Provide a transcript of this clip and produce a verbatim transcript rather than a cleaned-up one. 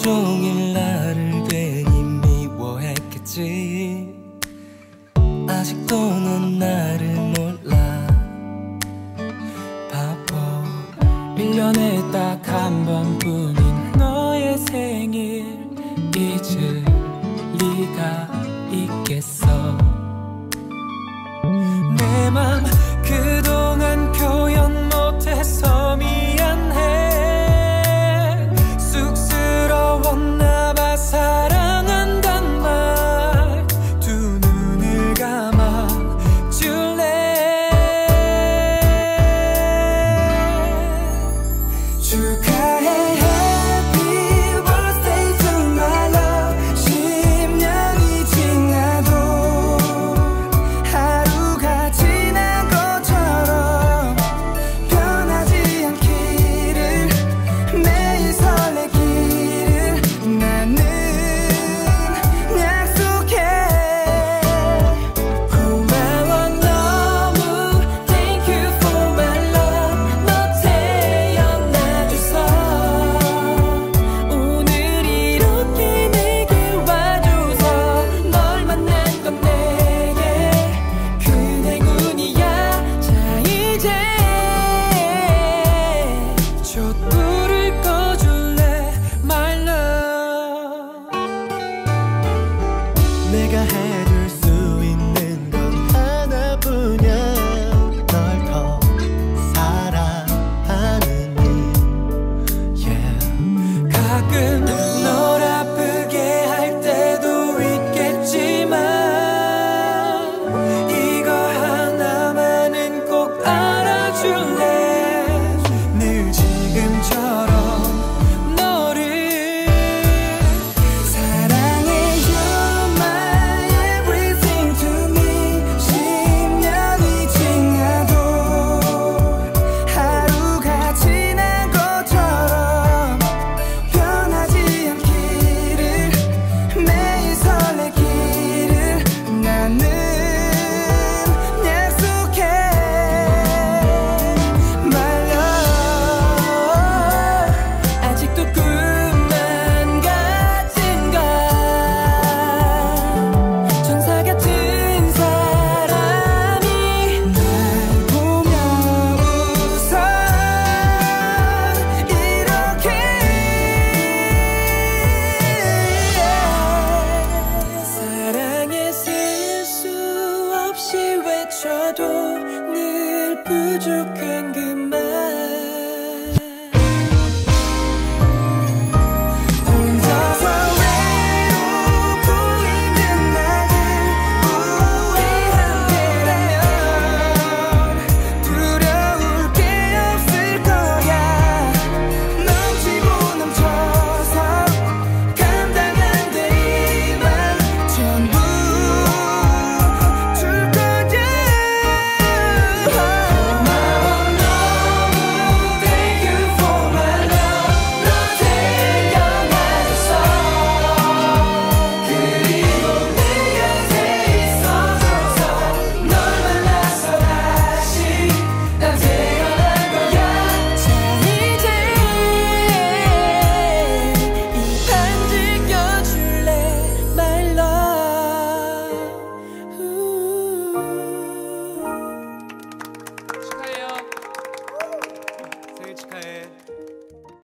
종일 나를 괜히 미워했겠지. 아직도 넌 나를 몰라. 바보. 일 년에 딱 한 번뿐인 너의 생일 잊을 리가 있겠어. 내 맘 그동안 표현 못해서 미안해. 쑥스러웠나 봐. 사랑한단 말 두 눈을 감아 줄래. 축하해 happy birthday to my love. 십 년이 지나도 하루가 지난 것처럼 변하지 않기를, 매일 설레기를 나는 약속해. 고마워 너무 thank you for my love. 너 태어나줘서 오늘 이렇게 내게 와줘서 널 만난 건 내게 큰 행운이야. 자 이제 촛불을 꺼줄래 my love. 내가 해줄 수 있는 건 하나뿐이야. 널 더 사랑하는 일. Yeah. 가끔 널 아프게 할 때도 있겠지만 이거 하나만은 꼭 알아줄래. 늘 지금처럼 너를 사랑해. You're my everything to me. 십 년이 지나도 하루가 지난 것처럼 변하지 않기를, 매일 설레기를 나는 약속해 my love. 아직도 꿈만 같은가. 천사 같은 사람이 날 보며 웃어. 이렇게 사랑에 쓸 수 없이 외쳐도 늘 부족한 그 말. 혼자서 외롭고 힘든 날들 우리 함께라면 두려울 게 없을 거야. 넘치고 넘쳐서 감당 안 돼 이 맘 전부 줄 거야. 고마워 너무 thank you for my love. 너 태어나줘서 그리고 내 곁에 있어줘서 널 만나서 다시 난 태어난 거야. 자 이제 이 반지 껴줄래 my love. 축하해요. 생일 축하해.